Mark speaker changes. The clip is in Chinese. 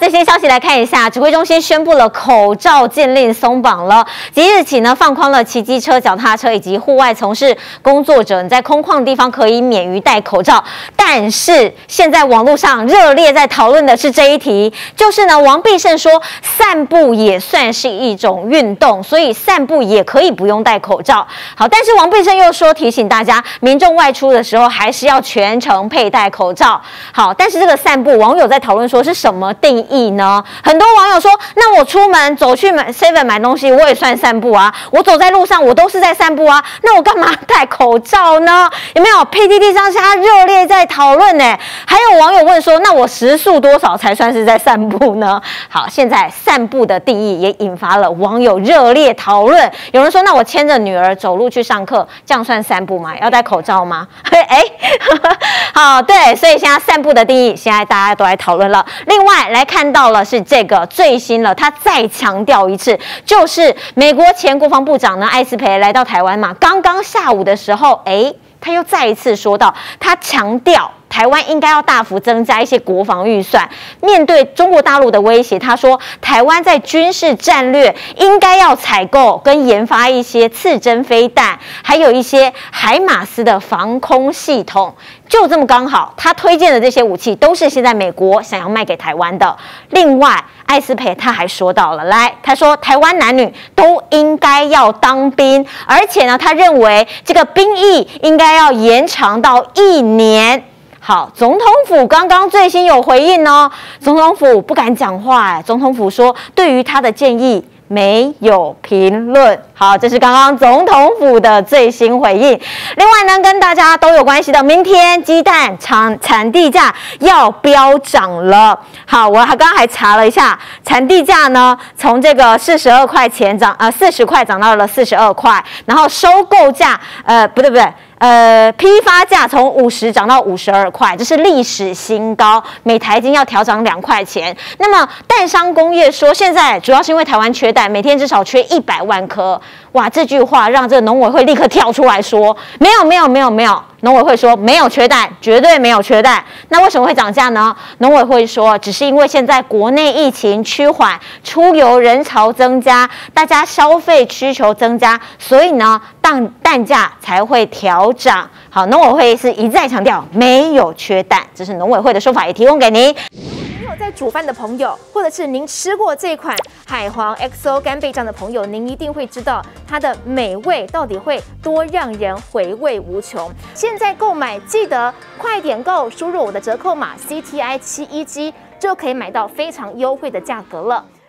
Speaker 1: 这些消息来看一下，指挥中心宣布了口罩禁令松绑了，即日起呢放宽了骑机车、脚踏车以及户外从事工作者，你在空旷地方可以免于戴口罩。但是现在网络上热烈在讨论的是这一题，就是呢王必胜说散步也算是一种运动，所以散步也可以不用戴口罩。好，但是王必胜又说提醒大家，民众外出的时候还是要全程佩戴口罩。好，但是这个散步，网友在讨论说是什么定义呢？很多网友说，那我出门走去7-Eleven 买东西，我也算散步啊。我走在路上，我都是在散步啊。那我干嘛戴口罩呢？有没有 ？PTT 上下热烈在讨论呢。还有网友问说，那我时速多少才算是在散步呢？好，现在散步的定义也引发了网友热烈讨论。有人说，那我牵着女儿走路去上课，这样算散步吗？要戴口罩吗？好，对，所以现在散步的定义，现在大家都来讨论了。另外来看到了是这个最新了，他再强调一次，就是美国前国防部长呢艾斯培来到台湾嘛，刚刚下午的时候，他又再一次说到，他强调台湾应该要大幅增加一些国防预算，面对中国大陆的威胁，他说台湾在军事战略应该要采购跟研发一些刺针飞弹，还有一些海马斯的防空系统。就这么刚好，他推荐的这些武器都是现在美国想要卖给台湾的。另外，艾斯培他还说到了，他说台湾男女都应该要当兵，而且呢，他认为这个兵役应该要延长到1年。好，总统府刚刚最新有回应哦，总统府不敢讲话，总统府说对于他的建议没有评论。好，这是刚刚总统府的最新回应。另外呢，跟大家都有关系的，明天鸡蛋产地价要飙涨了。好，我刚刚还查了一下，产地价呢，从这个42块钱40块涨到了42块，然后收购价批发价从50涨到52块，这是历史新高，每台斤要调涨2块钱。那么蛋商工业说，现在主要是因为台湾缺蛋，每天至少缺100万颗。哇，这句话让这个农委会立刻跳出来说，没有。农委会说没有缺蛋，绝对没有缺蛋。那为什么会涨价呢？农委会说，只是因为现在国内疫情趋缓，出游人潮增加，大家消费需求增加，所以呢，蛋价才会调涨。好，农委会是一再强调没有缺蛋，这是农委会的说法，也提供给您。
Speaker 2: 没有在煮饭的朋友，或者是您吃过这款海皇 XO 干贝酱的朋友，您一定会知道它的美味到底会多让人回味无穷。现在购买记得快点购，输入我的折扣码 CTI71G 就可以买到非常优惠的价格了。